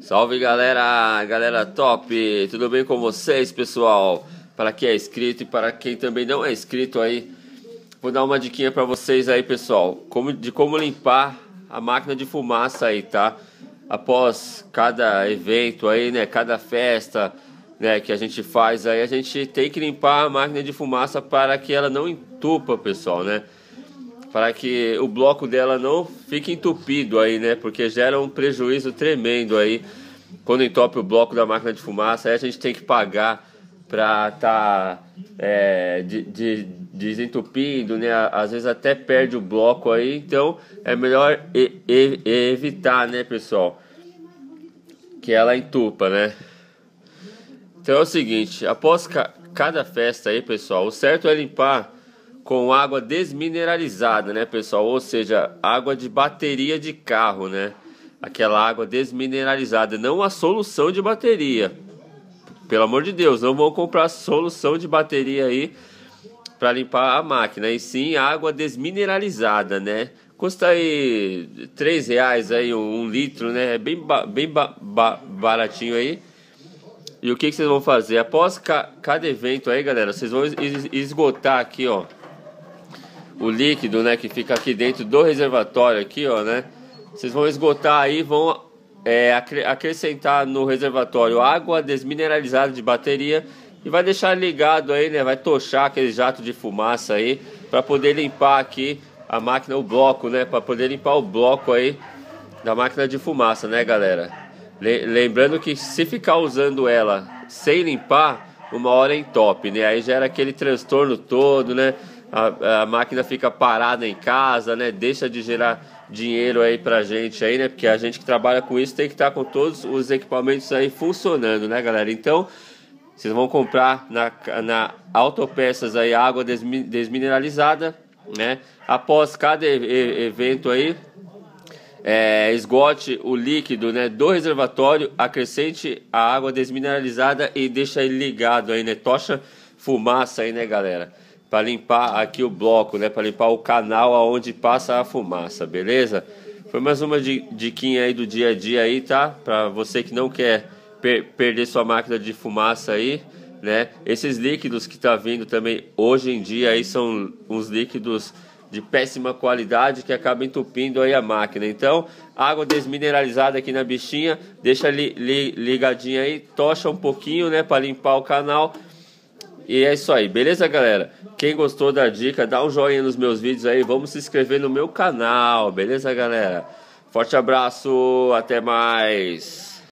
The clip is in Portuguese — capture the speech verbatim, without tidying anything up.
Salve galera, galera top, tudo bem com vocês pessoal? Para quem é inscrito e para quem também não é inscrito aí, vou dar uma diquinha para vocês aí pessoal, como, de como limpar a máquina de fumaça aí, tá? Após cada evento aí, né, cada festa, né, que a gente faz aí, a gente tem que limpar a máquina de fumaça para que ela não entupa, pessoal, né? Para que o bloco dela não fique entupido aí, né? Porque gera um prejuízo tremendo aí quando entope o bloco da máquina de fumaça. Aí a gente tem que pagar para tá é, de, de, desentupindo, né? Às vezes até perde o bloco aí. Então é melhor e, e, evitar, né, pessoal, que ela entupa, né? Então é o seguinte, após ca cada festa aí, pessoal, o certo é limpar com água desmineralizada, né, pessoal? Ou seja, água de bateria de carro, né? Aquela água desmineralizada, não a solução de bateria. Pelo amor de Deus, não vão comprar solução de bateria aí para limpar a máquina, e sim água desmineralizada, né? Custa aí três reais aí um, um litro, né? É bem, ba bem ba ba baratinho aí. E o que, que vocês vão fazer? Após ca cada evento aí, galera, vocês vão es esgotar aqui, ó, o líquido, né, que fica aqui dentro do reservatório aqui, ó, né? Vocês vão esgotar aí, vão é, acrescentar no reservatório água desmineralizada de bateria e vai deixar ligado aí, né? Vai tochar aquele jato de fumaça aí para poder limpar aqui a máquina, o bloco, né? Para poder limpar o bloco aí da máquina de fumaça, né, galera? Lembrando que se ficar usando ela sem limpar, uma hora entope, né? Aí gera aquele transtorno todo, né? A, a máquina fica parada em casa, né? Deixa de gerar dinheiro aí pra gente aí, né? Porque a gente que trabalha com isso tem que estar com todos os equipamentos aí funcionando, né, galera? Então, vocês vão comprar na, na Autopeças aí água desmi, desmineralizada, né? Após cada e, e, evento aí, é, esgote o líquido, né, do reservatório, acrescente a água desmineralizada e deixa ele ligado aí, né? Tocha fumaça aí, né, galera? Para limpar aqui o bloco, né? Para limpar o canal aonde passa a fumaça, beleza? Foi mais uma diquinha aí do dia a dia aí, tá? Para você que não quer per perder sua máquina de fumaça aí, né? Esses líquidos que tá vindo também hoje em dia aí são uns líquidos de péssima qualidade que acabam entupindo aí a máquina. Então, água desmineralizada aqui na bichinha, deixa li li ligadinha aí, tocha um pouquinho, né? Para limpar o canal. E é isso aí, beleza, galera? Quem gostou da dica, dá um joinha nos meus vídeos aí, vamos se inscrever no meu canal, beleza, galera? Forte abraço, até mais!